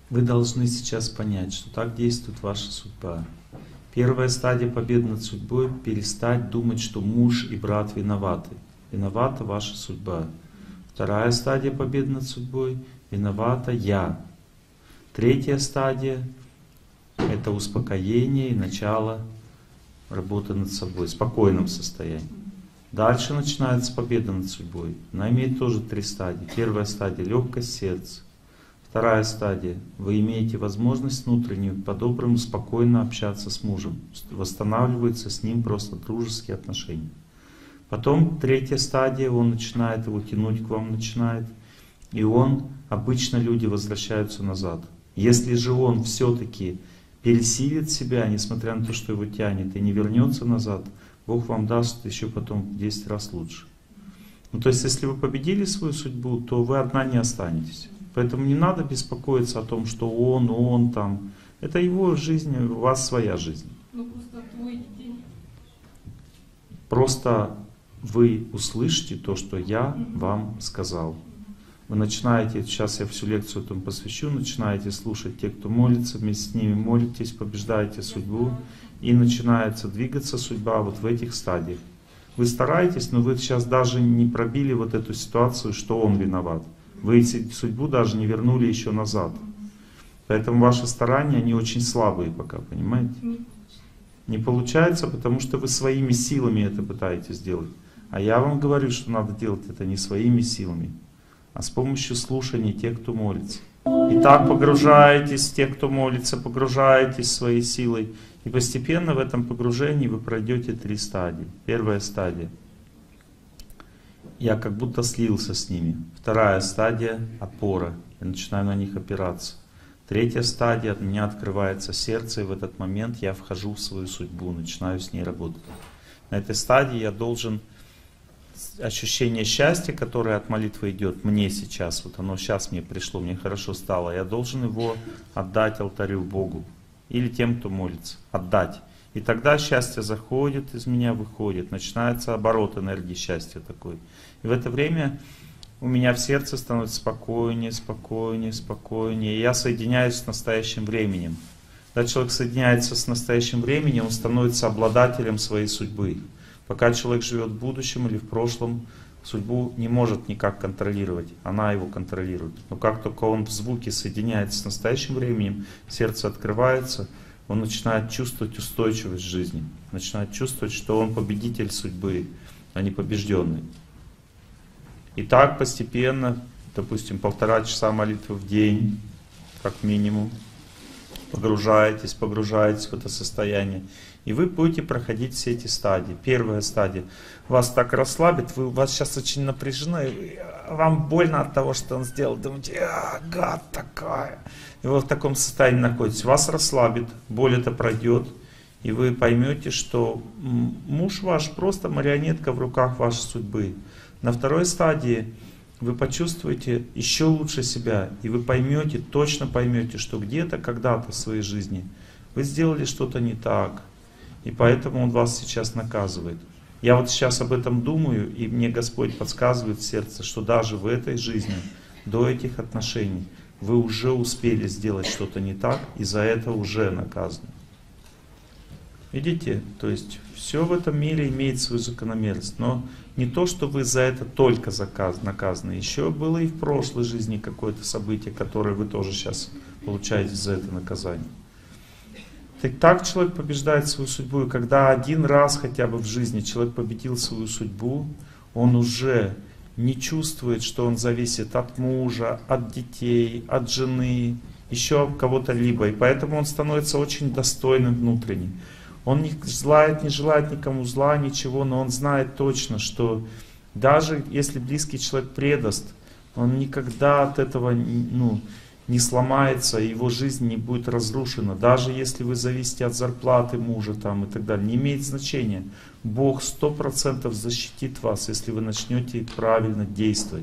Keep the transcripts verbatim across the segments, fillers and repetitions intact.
Вы должны сейчас понять, что так действует ваша судьба. Первая стадия победы над судьбой — перестать думать, что муж и брат виноваты. Виновата ваша судьба. Вторая стадия победы над судьбой — виновата я. Третья стадия — это успокоение и начало работы над собой, в спокойном состоянии. Дальше начинается победа над судьбой. Она имеет тоже три стадии. Первая стадия — легкость сердца. Вторая стадия — вы имеете возможность внутреннюю по-доброму спокойно общаться с мужем. Восстанавливаются с ним просто дружеские отношения. Потом третья стадия, он начинает его тянуть к вам, начинает. И он, обычно люди возвращаются назад. Если же он все-таки пересилит себя, несмотря на то, что его тянет, и не вернется назад, Бог вам даст еще потом в десять раз лучше. Ну, то есть, если вы победили свою судьбу, то вы одна не останетесь. Поэтому не надо беспокоиться о том, что он, он там. Это его жизнь, у вас своя жизнь. Ну, просто твой день. Просто вы услышите то, что я вам сказал. Вы начинаете, сейчас я всю лекцию этому посвящу, начинаете слушать те, кто молится, вместе с ними молитесь, побеждаете судьбу, и начинается двигаться судьба вот в этих стадиях. Вы стараетесь, но вы сейчас даже не пробили вот эту ситуацию, что он виноват. Вы судьбу даже не вернули еще назад. Поэтому ваши старания, они очень слабые пока, понимаете? Не получается, потому что вы своими силами это пытаетесь сделать. А я вам говорю, что надо делать это не своими силами, а с помощью слушания тех, кто молится. И так погружаетесь, те, кто молится, погружаетесь своей силой. И постепенно в этом погружении вы пройдете три стадии. Первая стадия. Я как будто слился с ними. Вторая стадия — опора. Я начинаю на них опираться. Третья стадия — от меня открывается сердце, и в этот момент я вхожу в свою судьбу, начинаю с ней работать. На этой стадии я должен ощущение счастья, которое от молитвы идет мне сейчас, вот оно сейчас мне пришло, мне хорошо стало, я должен его отдать алтарю Богу или тем, кто молится. Отдать. И тогда счастье заходит, из меня выходит, начинается оборот энергии счастья такой. И в это время у меня в сердце становится спокойнее, спокойнее, спокойнее. И я соединяюсь с настоящим временем. Когда человек соединяется с настоящим временем, он становится обладателем своей судьбы. Пока человек живет в будущем или в прошлом, судьбу не может никак контролировать, она его контролирует. Но как только он в звуке соединяется с настоящим временем, сердце открывается, он начинает чувствовать устойчивость жизни, начинает чувствовать, что он победитель судьбы, а не побежденный. И так постепенно, допустим, полтора часа молитвы в день, как минимум, погружаетесь, погружаетесь в это состояние. И вы будете проходить все эти стадии. Первая стадия вас так расслабит, вы, у вас сейчас очень напряжено, и вам больно от того, что он сделал. Думаете, а, гад такая. И вы в таком состоянии находитесь. Вас расслабит, боль это пройдет, и вы поймете, что муж ваш просто марионетка в руках вашей судьбы. На второй стадии вы почувствуете еще лучше себя, и вы поймете, точно поймете, что где-то, когда-то в своей жизни вы сделали что-то не так, и поэтому Он вас сейчас наказывает. Я вот сейчас об этом думаю, и мне Господь подсказывает в сердце, что даже в этой жизни, до этих отношений, вы уже успели сделать что-то не так, и за это уже наказаны. Видите? То есть все в этом мире имеет свою закономерность. Но не то, что вы за это только наказаны. Еще было и в прошлой жизни какое-то событие, которое вы тоже сейчас получаете за это наказание. Так, так человек побеждает свою судьбу. И когда один раз хотя бы в жизни человек победил свою судьбу, он уже не чувствует, что он зависит от мужа, от детей, от жены, еще от кого-то либо. И поэтому он становится очень достойным внутренне. Он не желает, не желает никому зла, ничего, но он знает точно, что даже если близкий человек предаст, он никогда от этого ну, не сломается, и его жизнь не будет разрушена. Даже если вы зависите от зарплаты мужа там, и так далее, не имеет значения. Бог сто процентов защитит вас, если вы начнете правильно действовать.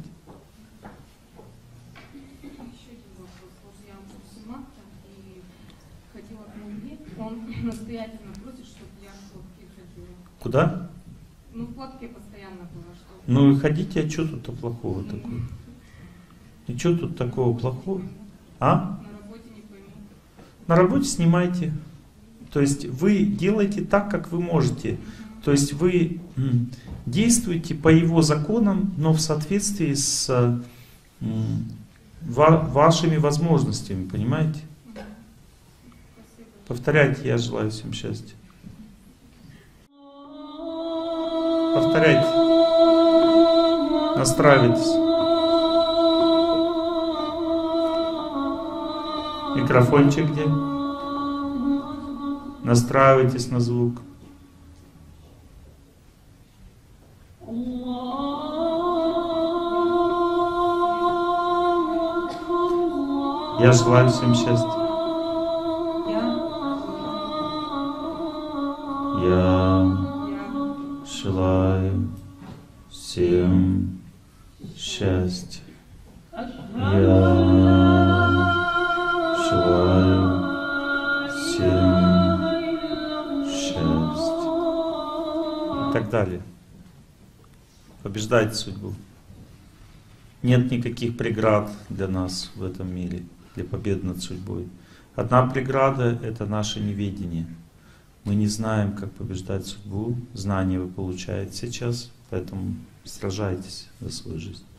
Настоятельно просит, чтобы я в платке ходила. Куда? Ну, в платке постоянно было. Что... Ну и ходите, а что тут плохого такого? И что тут такого плохого? А? На работе не На работе снимайте. То есть вы делаете так, как вы можете. То есть вы действуете по его законам, но в соответствии с вашими возможностями, понимаете? Повторяйте, я желаю всем счастья. Повторяйте. Настраивайтесь. Микрофончик где? Настраивайтесь на звук. Я желаю всем счастья. Я желаю всем счастья. Я желаю всем счастья. И так далее. Побеждайте судьбу. Нет никаких преград для нас в этом мире, для победы над судьбой. Одна преграда — это наше неведение. Мы не знаем, как побеждать судьбу. Знания вы получаете сейчас, поэтому сражайтесь за свою жизнь.